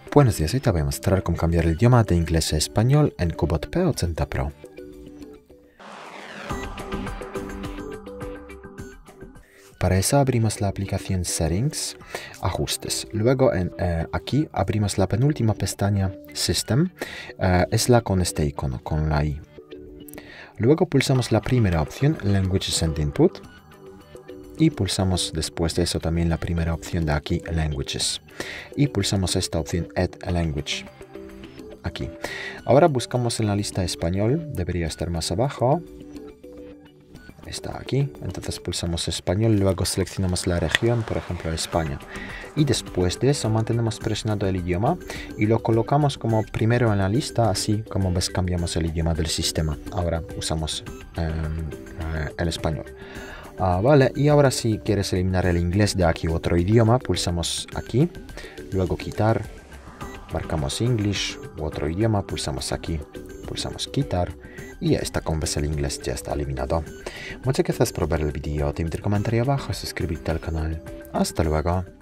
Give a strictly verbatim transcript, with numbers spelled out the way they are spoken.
Buenos días, hoy te voy a mostrar cómo cambiar el idioma de inglés a español en CUBOT P ochenta Pro. Para eso abrimos la aplicación Settings, Ajustes. Luego en, eh, aquí abrimos la penúltima pestaña System, eh, es la con este icono, con la I. Luego pulsamos la primera opción, Languages and Input. Y pulsamos después de eso también la primera opción de aquí, Languages. Y pulsamos esta opción, Add a Language. Aquí. Ahora buscamos en la lista español, debería estar más abajo. Está aquí, entonces pulsamos español, luego seleccionamos la región, por ejemplo España. Y después de eso mantenemos presionado el idioma y lo colocamos como primero en la lista, así como ves cambiamos el idioma del sistema. Ahora usamos um, el español. Ah, vale, y ahora si quieres eliminar el inglés de aquí otro idioma, pulsamos aquí, luego quitar, marcamos English u otro idioma, pulsamos aquí, pulsamos quitar y ya está, como ves el inglés ya está eliminado. Muchas gracias por ver el vídeo, te invito a comentar abajo, suscribirte al canal. Hasta luego.